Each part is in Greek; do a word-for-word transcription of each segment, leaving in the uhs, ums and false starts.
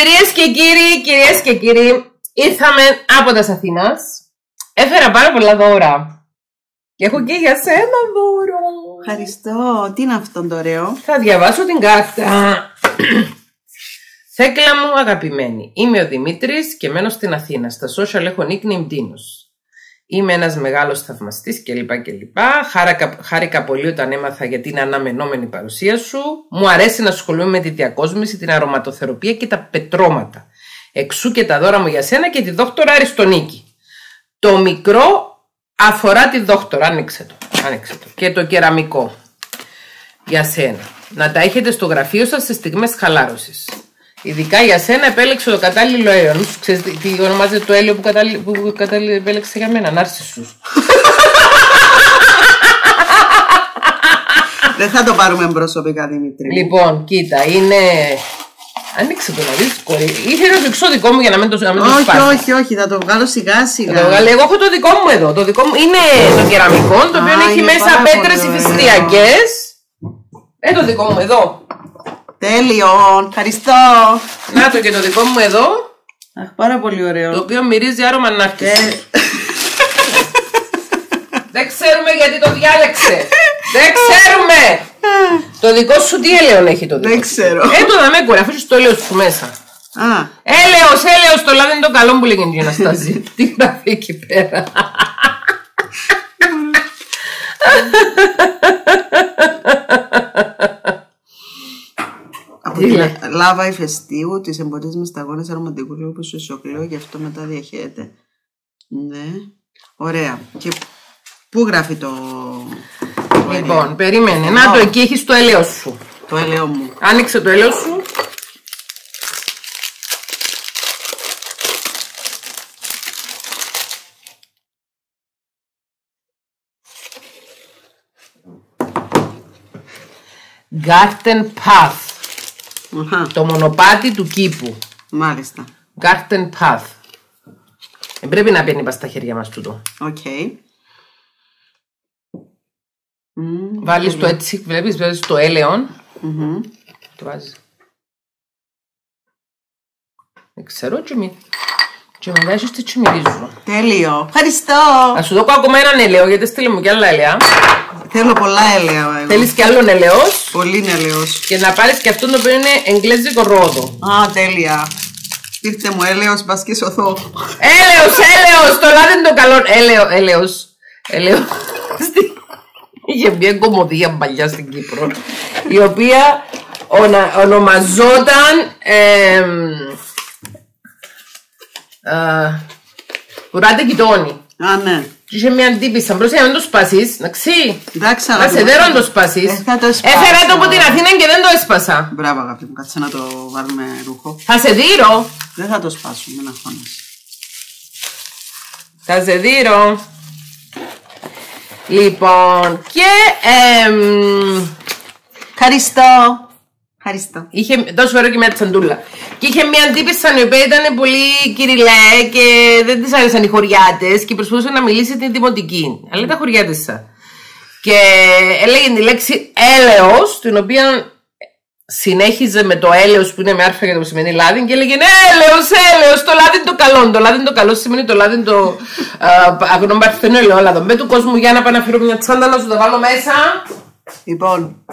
Κυρίες και κύριοι, κυρίες και κύριοι, ήρθαμε από τα Αθήνας. Έφερα πάρα πολλά δώρα. Και έχω και για σένα δώρο. Ευχαριστώ. Τι είναι αυτό το ωραίο? Θα διαβάσω την κάρτα. Θέκλα μου αγαπημένη, είμαι ο Δημήτρης και μένω στην Αθήνα. Στα social έχω nickname Dino's. Είμαι ένας μεγάλος θαυμαστής κλπ. κλπ. Χάρακα, χάρηκα πολύ όταν έμαθα για την αναμενόμενη παρουσία σου. Μου αρέσει να ασχολούμαι με τη διακόσμηση, την αρωματοθεραπεία και τα πετρώματα. Εξού και τα δώρα μου για σένα και τη δόκτωρα Αριστονίκη. Το μικρό αφορά τη δόκτωρα, άνοιξε το, άνοιξε το. Και το κεραμικό για σένα. Να τα έχετε στο γραφείο σας σε στιγμές χαλάρωσης. Ειδικά για σένα επέλεξε το κατάλληλο έλαιο. Ξέρεις τι ονομάζεται το έλαιο που, κατάλληλ, που κατάλληλ, επέλεξε για μένα? Νάρσισσους. Δεν θα το πάρουμε προσωπικά, Δημήτρη. Λοιπόν, κοίτα, είναι... Ανοίξε το να δεις. Ήθελα να το δικό μου για να μην το σπάσει. Όχι, όχι, όχι, θα το βγάλω σιγά σιγά. Το βγάλω. Εγώ έχω το δικό μου εδώ. Το δικό μου είναι το κεραμικό, το οποίο έχει μέσα πέτρες ηφαιστειακές. Ε, το δικό μου εδώ. Τέλειον, ευχαριστώ. Να το και το δικό μου εδώ. Αχ, πάρα πολύ ωραίο. Το οποίο μυρίζει άρωμα ναύκης. Ε... Δεν ξέρουμε γιατί το διάλεξε. Δεν ξέρουμε. Το δικό σου τι έλαιο έχει το δικό? Δεν ξέρω. Ε, το δαμέ κουρε, αφού είσαι το έλαιο σου μέσα. Α. Έλαιος, έλαιος, το λάδι είναι το καλό που λέγεται η Αναστάση. Τι γράφει εκεί πέρα? Από την λάβα ηφαιστείου, τις εμπορίες με σταγόνες αρωματικού όπως το ισοκλέο, γι' αυτό μετά διαχέεται. Ναι. Ωραία. Και πού γράφει το... Λοιπόν, το περίμενε. Να το, εκεί έχεις το έλαιο σου. Το έλαιο μου. Άνοιξε το έλαιο σου. Garden Path. Αχα. Το μονοπάτι του κήπου. Μάλιστα. Garden Path. Δεν πρέπει να παίρνει πας στα χέρια μας τούτο. Οκ. Okay. Mm, Βάλεις το έτσι, βλέπεις, βλέπεις το έλαιον. Mm-hmm. Το βάζεις. Δεν ξέρω, και, μη... και μετά έχεις τι τσιμυρίζω. Τέλειο. Ευχαριστώ. Θα σου δω ακόμα έναν έλαιο, γιατί στείλε μου κι άλλα έλαια. Θέλω πολλά έλαια εγώ. Θέλεις κι άλλον έλαιος? Πολύ έλαιος. Και να πάρεις και αυτόν το οποίο είναι εγγλέζικο ρόδο. Α, τέλεια. Ήρθε μου έλαιος, μπας και σωθώ. Έλαιος, έλαιος, το λάδι είναι το καλό. Έλαιο, έλαιος, έλαιος. Είχε μια κομμωδία παλιά στην Κύπρο, η οποία ονα, ονομαζόταν ε, ε, Ουράτε Κιτώνη. Α, ναι. Και είχε μια τύπισσα, μπρος για να μην το σπάσεις, εντάξει. Εντάξει, να σε δέρω να το σπάσεις. Ε, θα το έφερα το από την Αθήνα και δεν το έσπασα. Μπράβο αγάπη μου, κάτσε να το βάλουμε ρούχο. Θα σε δείρω. Δεν θα το σπάσουμε, να χώνεις. Θα σε δείρω. Λοιπόν, και εμ, ευχαριστώ. Ευχαριστώ. Είχε, τόσο ωραίο και μια τσαντούλα. Και είχε μια τύπισσα η οποία ήταν πολύ κυριλέ και δεν της άρεσαν οι χωριάτες και προσπαθούσε να μιλήσει την δημοτική. Αλλά τα χωριάτισσα. Και έλεγε τη λέξη έλεος, την οποία συνέχιζε με το έλεος που είναι με άρφα για το σημαίνει λάδι και έλεγε έλεος, έλεος, το λάδι είναι το καλό. Το λάδι είναι το καλό σημαίνει το λάδι είναι το αγνό παρθένο ελαιόλαδο. Με του κόσμου για να πάω να φέρω μια τσάντα να σου το βάλω μέσα. Λοιπόν.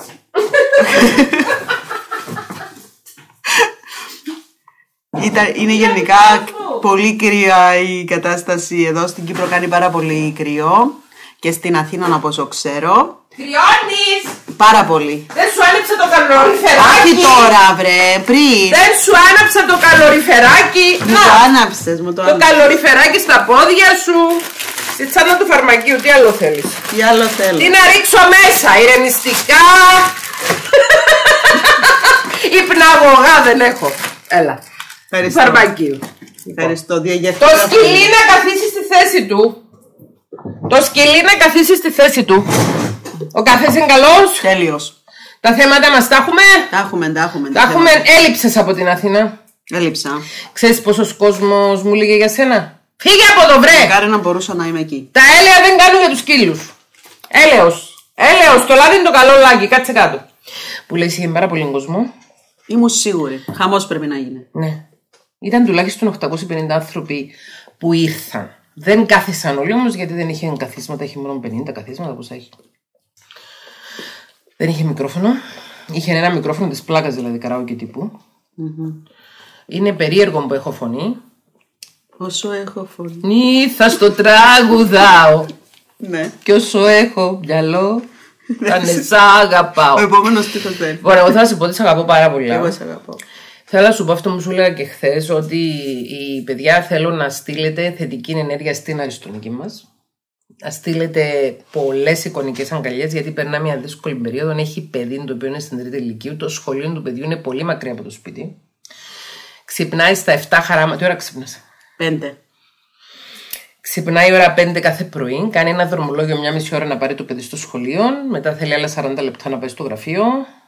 Είναι γενικά πολύ κρύα η κατάσταση εδώ στην Κύπρο, κάνει πάρα πολύ κρύο και στην Αθήνα από όσο ξέρω. Κρυώνεις! Πάρα πολύ. Δεν σου άναψα το καλοριφεράκι! Όχι τώρα βρε, πριν! Δεν σου άναψα το καλοριφεράκι! Μου το άναψες, μου το άναψες. Το καλοριφεράκι στα πόδια σου! Στη τσάντα του φαρμακείου, τι άλλο θέλεις? Τι άλλο θέλω? Τι να ρίξω μέσα, ηρεμιστικά! Υπναγωγά δεν έχω. Έλα. Ευχαριστώ. Φαρμακείου. Ευχαριστώ. Το σκυλί να καθίσει στη θέση του. Το σκυλί να καθίσει στη θέση του. Ο καφές είναι καλός. Τέλειος. Τα θέματα μας τα έχουμε. Τα έχουμε, τα έχουμε. Τα έχουμε. Έλειψες από την Αθήνα. Έλειψα. Ξέρεις πόσος κόσμος μου λέγε για σένα? Φύγε από το βρε. Μακάρι να μπορούσα να είμαι εκεί. Τα έλαια δεν κάνουν για τους σκύλους. Έλεος. Έλεος. Το λάδι είναι το καλό λάκι. Κάτσε κάτω. Που λέει είχε πάρα πολύ κόσμο. Ήμουν σίγουρη. Χαμός πρέπει να γίνει. Ναι. Ήταν τουλάχιστον οκτακόσιοι πενήντα άνθρωποι που ήρθαν. Δεν κάθισαν όλοι όμως γιατί δεν είχε καθίσματα, είχε μόνο πενήντα καθίσματα, πόσα έχει. Δεν είχε μικρόφωνο. Είχε ένα μικρόφωνο της πλάκας, δηλαδή καράοκε τύπου. Mm-hmm. Είναι περίεργο που έχω φωνή. Όσο έχω φωνή. Νι, θα στο τραγουδάω. Ναι. Και όσο έχω μυαλό, θα ναι, σ' αγαπάω. Ο επόμενος τίτλος δεν. Ωραία, εγώ θα σου πω ότι σ' αγαπώ πάρα πολύ. Εγώ σ' αγαπώ. Θέλω να σου πω αυτό που σου έλεγα και χθες, ότι οι παιδιά θέλω να στείλετε θετική ενέργεια στην αριστονική μας. Να στείλετε πολλές εικονικές αγκαλιές, γιατί περνά μια δύσκολη περίοδο. Έχει παιδί το οποίο είναι στην τρίτη ηλικίου, το σχολείο του παιδιού είναι πολύ μακριά από το σπίτι. Ξυπνάει στα επτά χαράματα. Τι ώρα ξυπνάς? Πέντε. Ξυπνάει ώρα πέντε κάθε πρωί, κάνει ένα δρομολόγιο μια μισή ώρα να πάρει το παιδί στο σχολείο. Μετά θέλει άλλα σαράντα λεπτά να πάει στο γραφείο.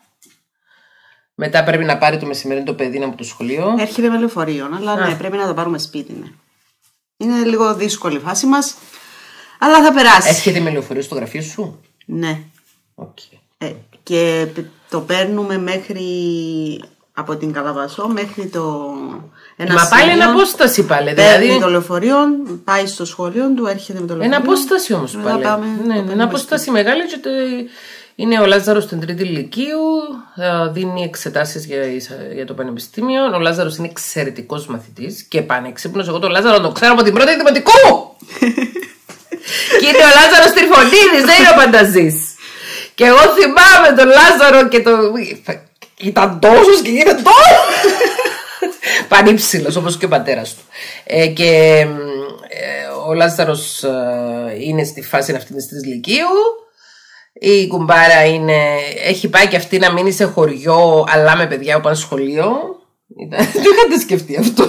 Μετά πρέπει να πάρει το μεσημέρι το παιδί από το σχολείο. Έρχεται με λεωφορείο, αλλά Α. ναι, πρέπει να το πάρουμε σπίτι. Ναι. Είναι λίγο δύσκολη η φάση μας, αλλά θα περάσει. Έρχεται με λεωφορείο στο γραφείο σου? Ναι. Okay. Ε, και το παίρνουμε μέχρι. Από την Καλαβασό μέχρι το. Ένα Μα πάλι είναι απόσταση πάλι. Παίρνει δηλαδή... το λεωφορείο, πάει στο σχολείο του, έρχεται με το λεωφορείο. Ένα απόσταση όμως πάλι. Πάμε, ναι, είναι ένα απόσταση μεγάλη. Και είναι ο Λάζαρος στην τρίτη ηλικίου, δίνει εξετάσεις για, για το πανεπιστήμιο. Ο Λάζαρος είναι εξαιρετικός μαθητής και πανεξύπνος. Εγώ τον Λάζαρο τον ξέρω από την πρώτη δημοτικού. Και είναι ο Λάζαρος Τριφωνίδης, δεν είναι ο Πανταζής. Και εγώ θυμάμαι τον Λάζαρο και το. Ήταν τόσος και γίνεται τόσο πανύψηλος όπως και ο πατέρας του. Ε, και ε, ο Λάζαρος ε, είναι στη φάση αυτή της τρίτης ηλικίου. Η κουμπάρα είναι, έχει πάει και αυτή να μείνει σε χωριό, αλλά με παιδιά που πάνε σχολείο. Δεν είχατε σκεφτεί αυτό.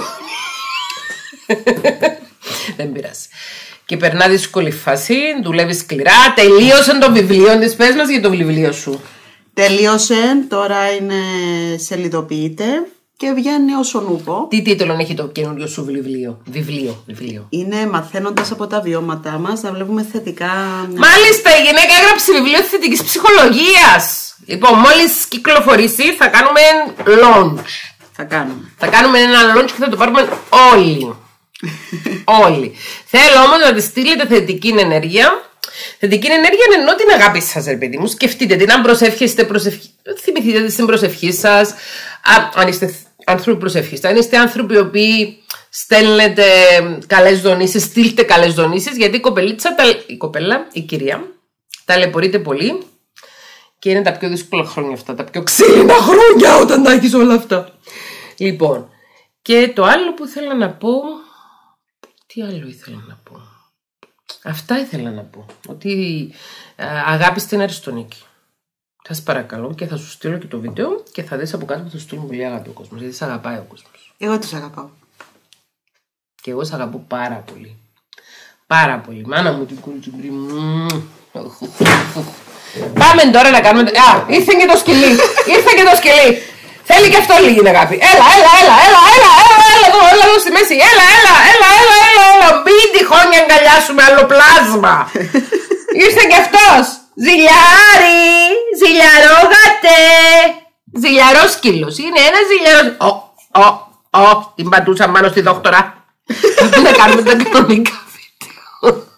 Δεν πειράζει. Και περνά δύσκολη φάση, δουλεύει σκληρά. Τελείωσε το βιβλίο της. Πες μας για το βιβλίο σου. Τελείωσε, τώρα είναι σελιδοποιείται και βγαίνει ως ο νούπο. Τι τίτλο έχει το καινούριο σου βιβλίο? Βιβλίο, βιβλίο. Είναι μαθαίνοντας από τα βιώματά μας, να βλέπουμε θετικά. Μάλιστα, η γυναίκα έγραψε βιβλίο θετικής ψυχολογίας. Λοιπόν, μόλις κυκλοφορήσει θα κάνουμε launch. Θα κάνουμε. Θα κάνουμε ένα launch και θα το πάρουμε όλοι. Όλοι. Θέλω όμως να τη στείλετε θετική ενέργεια. Θετική ενέργεια είναι ενώ την αγάπη σας, ρε παιδί μου. Σκεφτείτε την, αν προσεύχεστε, προσευχ... θυμηθείτε στην προσευχή σας. Αν είστε άνθρωποι προσευχής, αν είστε άνθρωποι οι οποίοι στέλνετε καλές δονήσεις, στείλτε καλές δονήσεις, γιατί η κοπελίτσα, τα... η κοπέλα, η κυρία, ταλαιπωρείται πολύ και είναι τα πιο δύσκολα χρόνια αυτά, τα πιο ξύλινα χρόνια όταν τα έχεις όλα αυτά. Λοιπόν, και το άλλο που ήθελα να πω. Τι άλλο ήθελα να πω. Αυτά ήθελα να πω. Ότι α, αγάπη στην Αριστονίκη. Θα σας παρακαλώ και θα σου στείλω και το βίντεο και θα δεις από κάτω που θα σου στείλω πολύ αγάπη ο κόσμος. Γιατί σε αγαπάει ο κόσμος. Εγώ τους αγαπάω. Και εγώ σε αγαπώ πάρα πολύ. Πάρα πολύ. Μάνα μου την κούλτζουμπρί μου. Πάμε τώρα να κάνουμε. Α, ήρθε και το σκυλί. Ήρθε και το σκυλί. Θέλει και αυτό λίγη αγάπη. Έλα, έλα, έλα, έλα, έλα, έλα, έλα, εδώ, έλα εδώ στη μέση. Έλα, έλα, έλα, έλα, έλα, έλα. Μην τυχόν να αγκαλιάσουμε άλλο πλάσμα. Ήρθε και αυτός. Ζηλιάρι, ζηλιαρό γατέ. Ζηλιαρό σκύλος. Είναι ένα ζηλιαρό. Ω, ω, ω, την πατούσα πάνω στη δόκτωρα. Δεν κάνουμε τα κανονικά βίντεο.